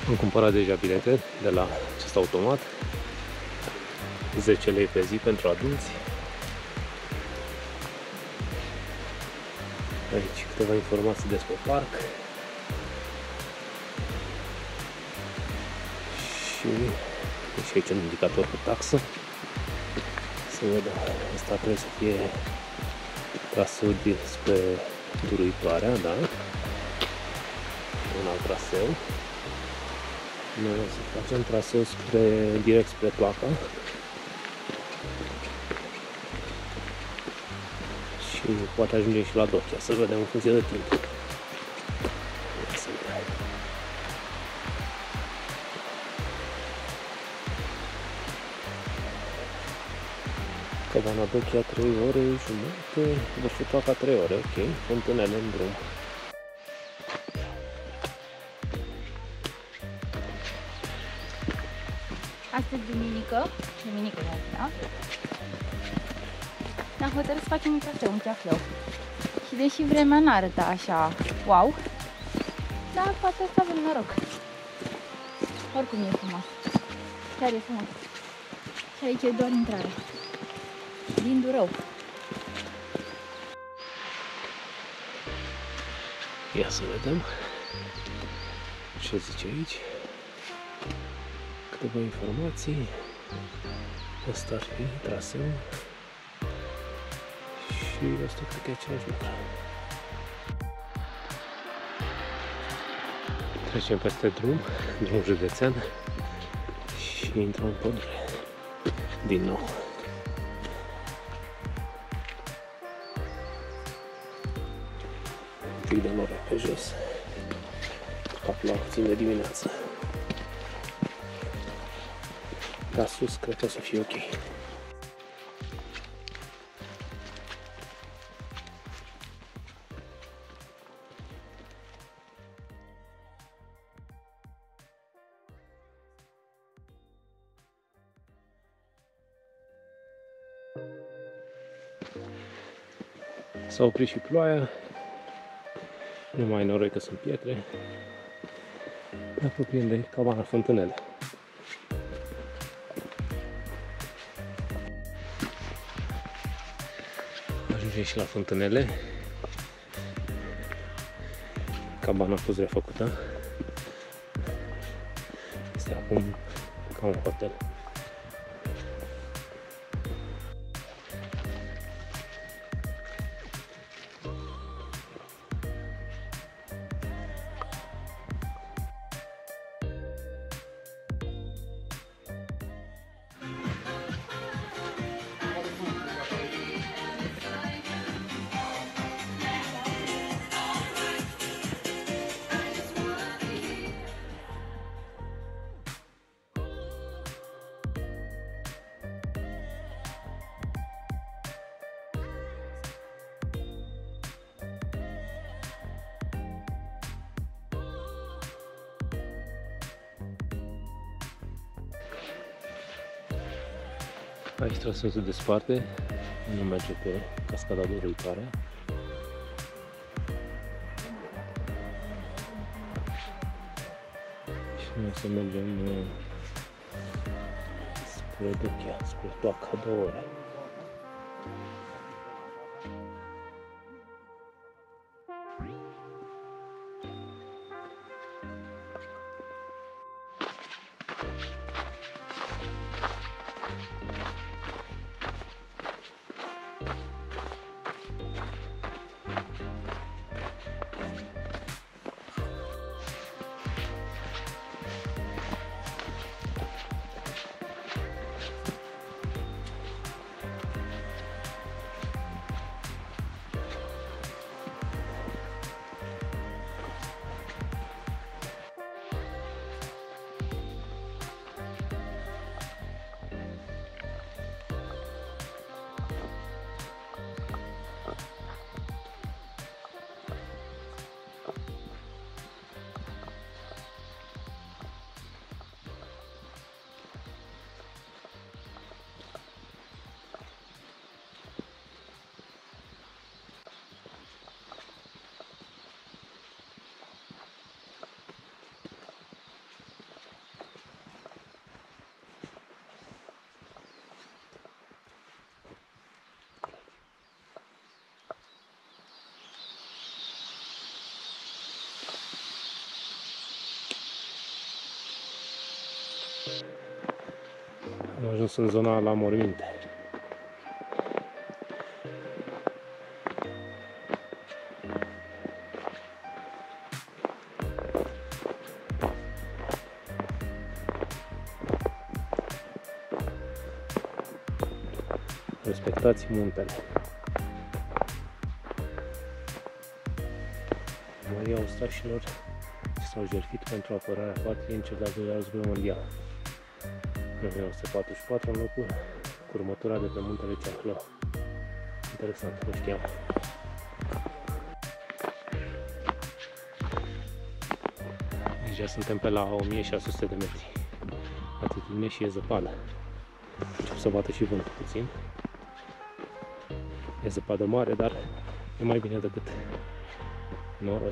Am cumpărat deja bilete de la acest automat. 10 lei pe zi pentru adulți. Aici câteva informații despre parc. Și aici un indicator cu taxă. Să vedem, asta trebuie să fie traseul spre Duruitoarea, da? Un alt traseu. Noi o să facem traseu direct spre Placa. Și poate ajungem și la Dochia, să vedem în funcție de timp. Cabana Dochia 3 ore jumătate, Vârful Placa 3 ore, ok, Fântânele în drum. Astăzi duminică, da? Ne-am hotărât să facem un traseu, un chiafleu. Și deși vremea n-arăta așa, wow, dar poate să avem noroc. Oricum e frumos. Chiar e frumos. Și aici e doar intrarea. Din Durău. Ia să vedem ce zice aici. Câteva informații. Asta ar fi traseul. Și asta cred că e același lucru. Trecem peste drum județean și intrăm în pădure din nou. Un pic de noroc pe jos, capul la puțin de dimineață. Dar sus cred că o să fie ok. S-a oprit și ploaia, nu mai noroi că sunt pietre. Ne apropiem de Cabana Fântânele. Ajungem și la Fântânele. Cabana a fost refăcută. Este acum ca un hotel. Aici traseul se desparte, nu merge pe cascada Duruitoarea. Și noi o să mergem spre Dochia, spre Placa 2 ore. Am ajuns în zona la morminte. Respectați muntele. Maria Ostașilor s-au jertfit pentru apărarea patriei în cel de-al doilea război mondial. În 1944, în locul cu următura de pe muntele Ceahlău. Interesant, nu știam. Deja suntem pe la 1600 de metri. Atitudine și e zăpadă. Încep să bată și vântul puțin. E zăpadă mare, dar e mai bine decât noroi.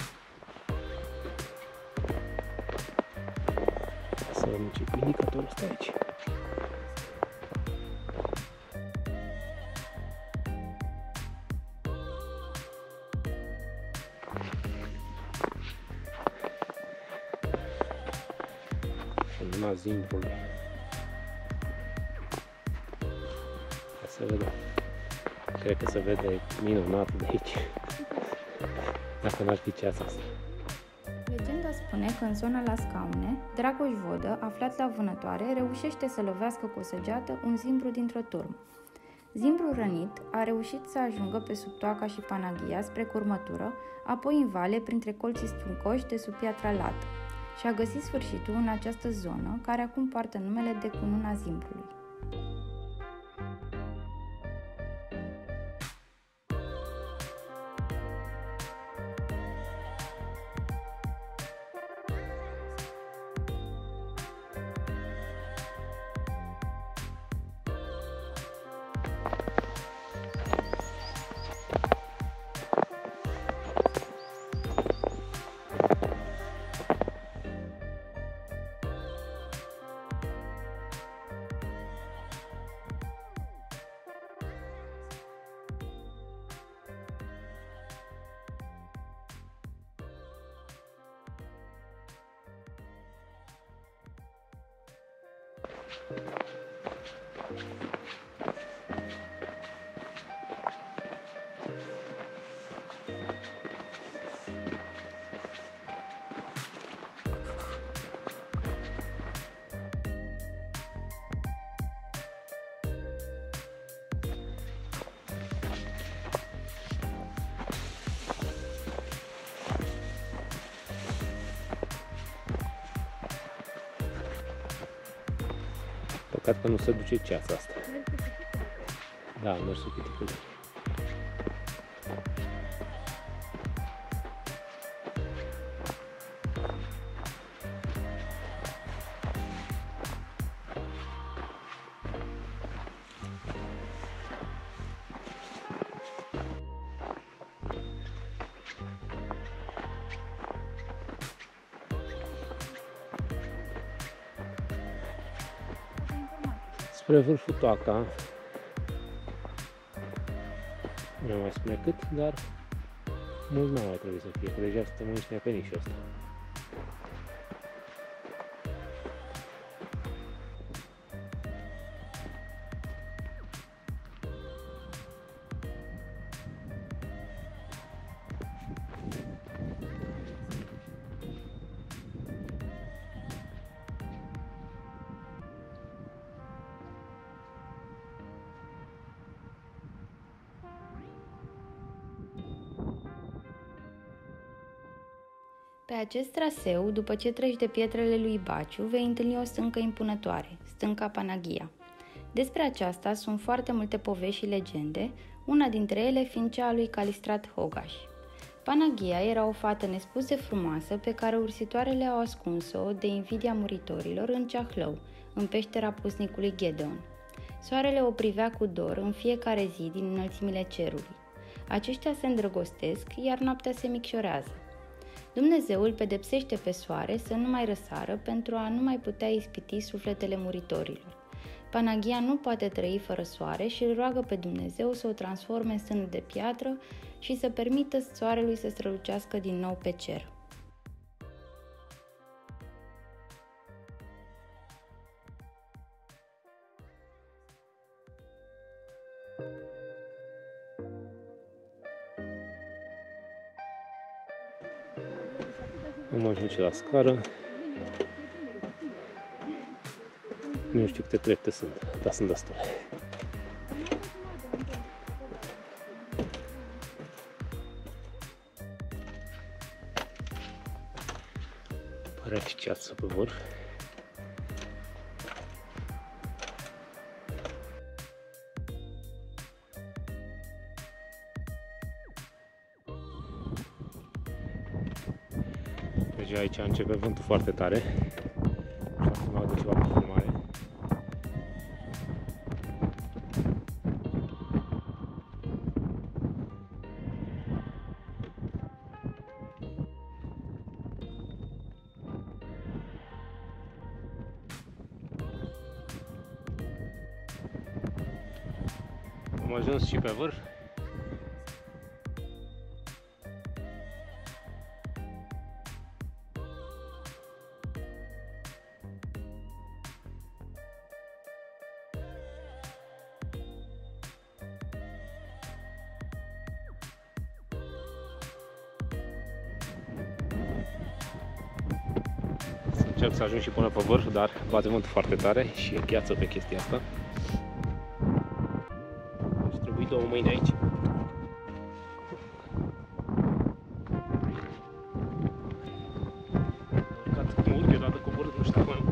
Să vedem ce indicatorul ăsta aici. Luna Zimbrului. Ca să vedem. Cred că se vede minunat de aici. Dacă n-ar fi ceața asta. Legenda spune că în zona la Scaune, Dragoș Vodă, aflat la vânătoare, reușește să lovească cu o săgeată un zimbru dintr-o turmă. Zimbrul rănit a reușit să ajungă pe sub Toaca și Panaghia spre curmătură, apoi în vale printre colții stâncoși de sub piatra lată și a găsit sfârșitul în această zonă, care acum poartă numele de Cununa Zimbrului. Păcat că nu se duce ceața asta. Da, mersul piticului. Spre vârful Toaca, nu mai spune cât, dar mult nu mai trebuie să fie, că deja suntem în Șneapenișul ăsta. Pe acest traseu, după ce treci de pietrele lui Baciu, vei întâlni o stâncă impunătoare, stânca Panaghia. Despre aceasta sunt foarte multe povești și legende, una dintre ele fiind cea a lui Calistrat Hogaș. Panaghia era o fată nespus de frumoasă pe care ursitoarele au ascuns-o de invidia muritorilor în Ceahlău, în peștera pusnicului Gedeon. Soarele o privea cu dor în fiecare zi din înălțimile cerului. Aceștia se îndrăgostesc, iar noaptea se micșorează. Dumnezeu îl pedepsește pe soare să nu mai răsară pentru a nu mai putea ispiti sufletele muritorilor. Panaghia nu poate trăi fără soare și îl roagă pe Dumnezeu să o transforme în sân de piatră și să permită soarelui să strălucească din nou pe cer. Am ajuns la scară. Nu știu câte trepte sunt, dar sunt destule. Pare și ceață pe vârf. Deja aici începe vântul foarte tare și acum aude ceva pe filmare. Am ajuns și pe vârf. Încerc să ajung și până pe vârf, dar bate vântul foarte tare și e gheață pe chestia asta. Deci trebuie 2 mâini aici. Urcat cum urc, odată coborât, nu știu acum.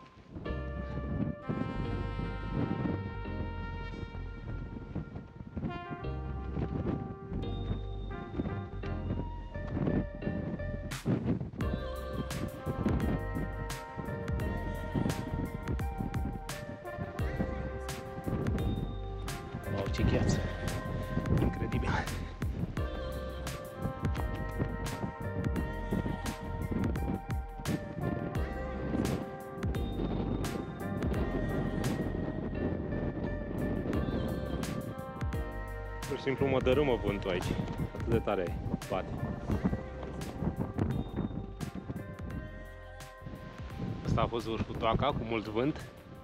Wow, ce gheață! Incredibil! Pur și simplu mă dărâmă vântul aici, atât de tare bate. Asta a fost vârful Toaca cu mult vânt.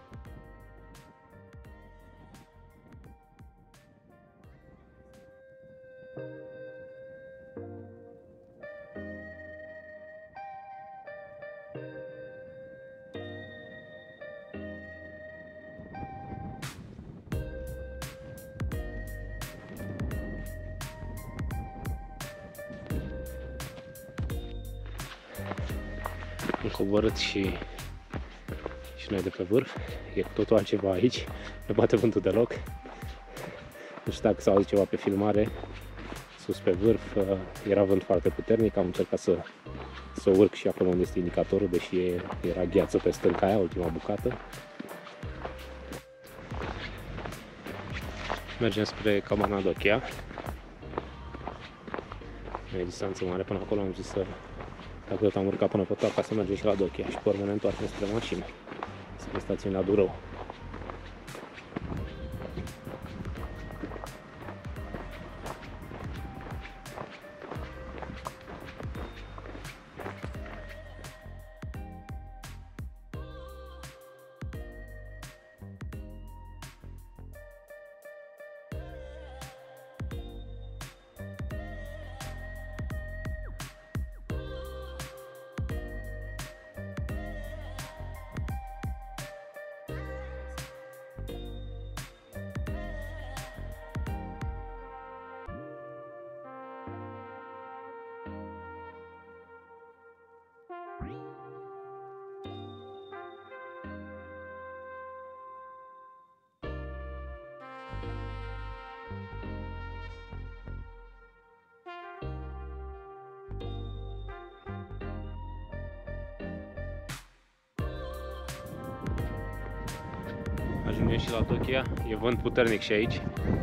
Am coborât și noi de pe vârf. E cu totul altceva aici. Nu bate vântul deloc. Nu știu dacă s-a auzit ceva pe filmare. Sus pe vârf era vânt foarte puternic. Am încercat să urc și acolo unde este indicatorul, deși era gheață pe stânca aia, ultima bucată. Mergem spre Cabanadocchia. E distanță mare până acolo, am zis să, dacă tot am urcat până pe Toaca, să mergem și la Docchia și pe urmă ne întoarcem spre mașină, spre stațiunea Durău. Ajungem și la Docchia, e vânt puternic și aici.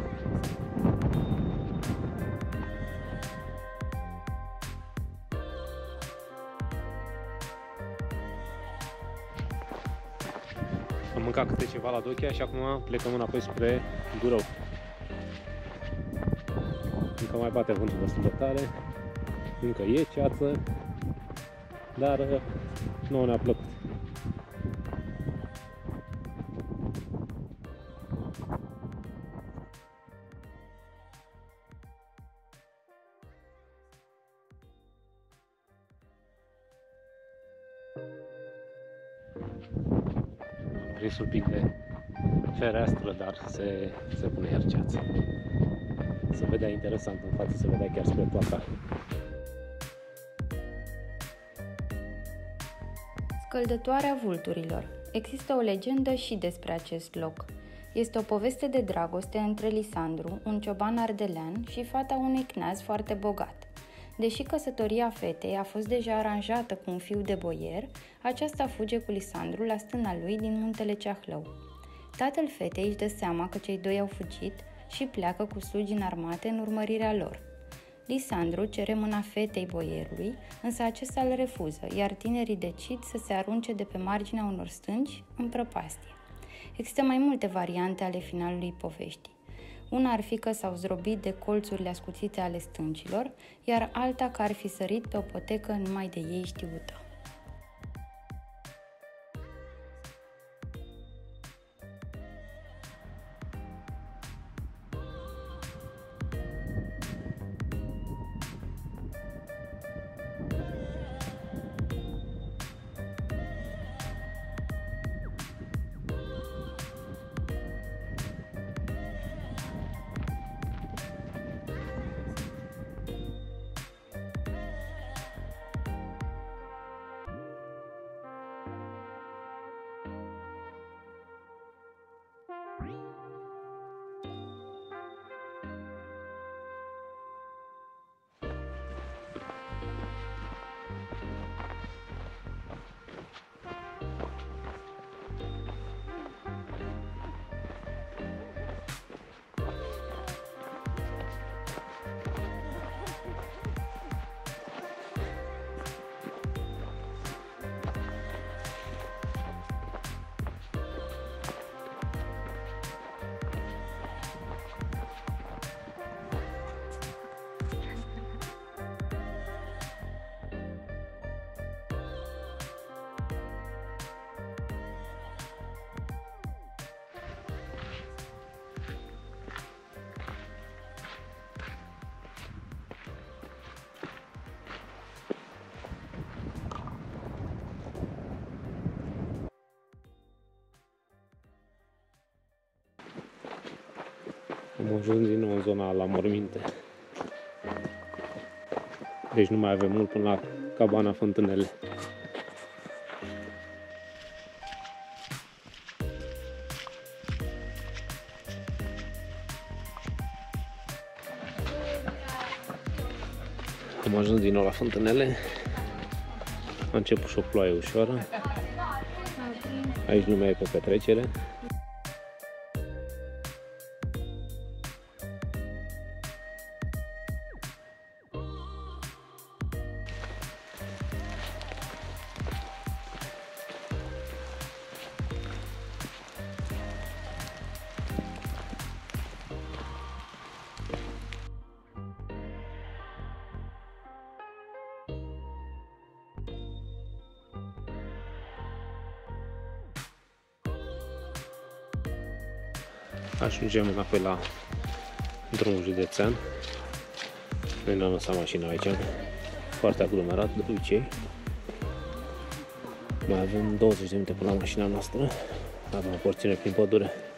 Am mâncat câte ceva la Docchia și acum plecăm înapoi spre Durău. Încă mai bate vântul destul de tare, încă e ceață, dar nouă ne-a plăcut. prins un pic de fereastră, dar se pune iar ceață. Se vedea interesant în față, se vedea chiar spre toată. Scăldătoarea vulturilor. Există o legendă și despre acest loc. Este o poveste de dragoste între Lisandru, un cioban ardelean, și fata unui cneaz foarte bogat. Deși căsătoria fetei a fost deja aranjată cu un fiu de boier, aceasta fuge cu Lisandru la stâna lui din muntele Ceahlău. Tatăl fetei își dă seama că cei doi au fugit și pleacă cu slugi înarmate în urmărirea lor. Lisandru cere mâna fetei boierului, însă acesta îl refuză, iar tinerii decid să se arunce de pe marginea unor stânci în prăpastie. Există mai multe variante ale finalului poveștii. Una ar fi că s-au zdrobit de colțurile ascuțite ale stâncilor, iar alta că ar fi sărit pe o potecă numai de ei știută. Am ajuns din nou în zona la morminte. Deci nu mai avem mult până la cabana Fântânele. Am ajuns din nou la Fântânele. A început și o ploaie ușoară. Aici lumea e pe petrecere. Ajungem înapoi la drumul județean. Noi ne-am lăsat mașina aici, foarte aglomerat de obicei. Mai avem 20 de minute până la mașina noastră. Avem o porțiune prin pădure.